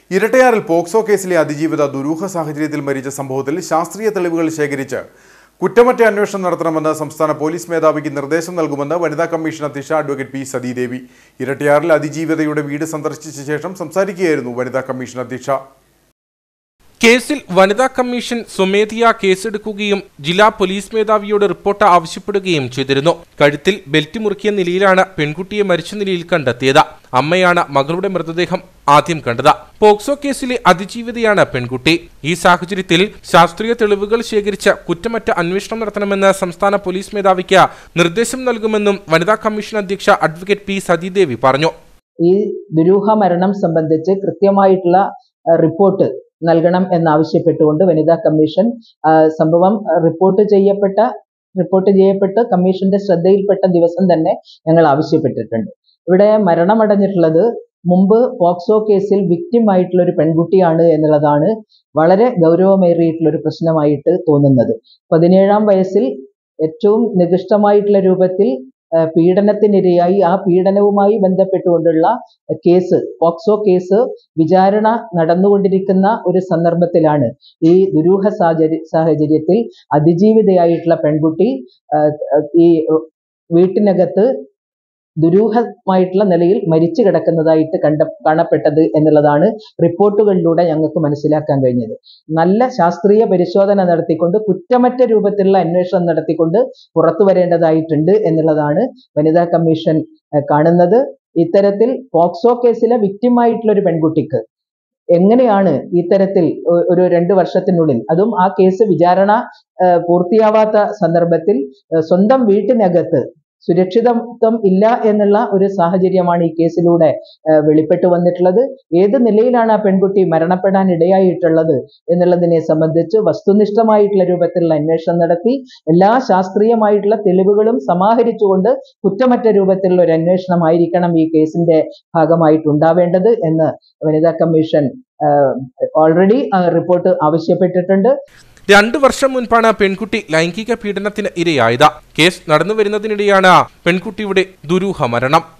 ഇരട്ടയാറിൽ POCSO കേസിലെ അതിജീവിത ദുരൂഹ സാഹചര്യത്തിൽ മരിച്ച സംഭവത്തിൽ ശാസ്ത്രീയ തെളിവുകൾ ശേഖരിച്ച് കുറ്റമറ്റ അന്വേഷണം നടത്തണമെന്ന് സംസ്ഥാന പോലീസ് മേധാവിക്ക് നിർദ്ദേശം നൽകുമെന്ന് വനിതാ കമ്മീഷൻ അധ്യക്ഷ അഡ്വക്കേറ്റ് പി സതീദേവി. ഇരട്ടയാറിൽ അതിജീവിതയുടെ വീട് സന്ദർശിച്ച ശേഷം സംസാരിക്കുകയായിരുന്നു വനിതാ കമ്മീഷൻ അധ്യക്ഷ. കേസിൽ വനിതാ കമ്മീഷൻ സ്വമേധയാ കേസെടുക്കുകയും ജില്ലാ പോലീസ് മേധാവിയോട് റിപ്പോർട്ട് ആവശ്യപ്പെടുകയും ചെയ്തിരുന്നു. കഴുത്തിൽ ബെൽറ്റ് മുറുക്കിയ നിലയിലാണ് പെൺകുട്ടിയെ മരിച്ച നിലയിൽ കണ്ടെത്തിയത്. അമ്മയാണ് മകളുടെ മൃതദേഹം ആദ്യം കണ്ടത്. പോക്സോ കേസിലെ അതിജീവിതയാണ് പെൺകുട്ടി. ഈ സാഹചര്യത്തിൽ ശാസ്ത്രീയ തെളിവുകൾ ശേഖരിച്ച് കുറ്റമറ്റ അന്വേഷണം നടത്തണമെന്ന് സംസ്ഥാന പോലീസ് മേധാവിക്ക് നിർദ്ദേശം നൽകുമെന്നും വനിതാ കമ്മീഷൻ അധ്യക്ഷ അഡ്വക്കേറ്റ് പി സതീദേവി പറഞ്ഞു. ഈ ദുരൂഹ മരണം സംബന്ധിച്ച് കൃത്യമായിട്ടുള്ള റിപ്പോർട്ട് നൽകണം എന്നാവശ്യപ്പെട്ടുകൊണ്ട് വനിതാ കമ്മീഷൻ സംഭവം റിപ്പോർട്ട് ചെയ്യപ്പെട്ട് കമ്മീഷന്റെ ശ്രദ്ധയിൽപ്പെട്ട ദിവസം തന്നെ ഞങ്ങൾ ആവശ്യപ്പെട്ടിട്ടുണ്ട്. ഇവിടെ മരണമടഞ്ഞിട്ടുള്ളത് മുമ്പ് പോക്സോ കേസിൽ വിക്ടിം ആയിട്ടുള്ള ഒരു പെൺകുട്ടിയാണ് എന്നുള്ളതാണ് വളരെ ഗൗരവമേറിയിട്ടുള്ള ഒരു പ്രശ്നമായിട്ട് തോന്നുന്നത്. 17-ാം വയസ്സിൽ ഏറ്റവും നികൃഷ്ടമായിട്ടുള്ള രൂപത്തിൽ പീഡനത്തിനിരയായി ആ പീഡനവുമായി ബന്ധപ്പെട്ടുകൊണ്ടുള്ള കേസ്, പോക്സോ കേസ് വിചാരണ നടന്നുകൊണ്ടിരിക്കുന്ന ഒരു സന്ദർഭത്തിലാണ് ഈ ദുരൂഹ സാഹചര്യത്തിൽ അതിജീവിതയായിട്ടുള്ള പെൺകുട്ടി ഈ വീട്ടിനകത്ത് ദുരൂഹമായിട്ടുള്ള നിലയിൽ മരിച്ചു കിടക്കുന്നതായിട്ട് കാണപ്പെട്ടത് എന്നുള്ളതാണ് റിപ്പോർട്ടുകളിലൂടെ ഞങ്ങൾക്ക് മനസ്സിലാക്കാൻ കഴിഞ്ഞത്. നല്ല ശാസ്ത്രീയ പരിശോധന നടത്തിക്കൊണ്ട് കുറ്റമറ്റ രൂപത്തിലുള്ള അന്വേഷണം നടത്തിക്കൊണ്ട് പുറത്തു വരേണ്ടതായിട്ടുണ്ട് എന്നുള്ളതാണ് വനിതാ കമ്മീഷൻ കാണുന്നത്. ഇത്തരത്തിൽ പോക്സോ കേസിലെ വിക്ടിമായിട്ടുള്ള ഒരു പെൺകുട്ടിക്ക് എങ്ങനെയാണ് ഇത്തരത്തിൽ ഒരു 2 വർഷത്തിനുള്ളിൽ, അതും ആ കേസ് വിചാരണ പൂർത്തിയാവാത്ത സന്ദർഭത്തിൽ സ്വന്തം വീട്ടിനകത്ത് സുരക്ഷിതത്വം ഇല്ല എന്നുള്ള ഒരു സാഹചര്യമാണ് ഈ കേസിലൂടെ വെളിപ്പെട്ടു വന്നിട്ടുള്ളത്. ഏത് നിലയിലാണ് ആ പെൺകുട്ടി മരണപ്പെടാൻ ഇടയായിട്ടുള്ളത് എന്നുള്ളതിനെ സംബന്ധിച്ച് വസ്തുനിഷ്ഠമായിട്ടുള്ള രൂപത്തിലുള്ള അന്വേഷണം നടത്തി എല്ലാ ശാസ്ത്രീയമായിട്ടുള്ള തെളിവുകളും സമാഹരിച്ചുകൊണ്ട് കുറ്റമറ്റ രൂപത്തിലുള്ള ഒരു അന്വേഷണമായിരിക്കണം ഈ കേസിന്റെ ഭാഗമായിട്ടുണ്ടാവേണ്ടത് എന്ന് വനിതാ കമ്മീഷൻ ഓൾറെഡി റിപ്പോർട്ട് ആവശ്യപ്പെട്ടിട്ടുണ്ട്. 2 വർഷം മുൻപാണ് പെൺകുട്ടി ലൈംഗിക പീഡനത്തിന് ഇരയായത്. കേസ് നടന്നുവരുന്നതിനിടെയാണ് പെൺകുട്ടിയുടെ ദുരൂഹ മരണം.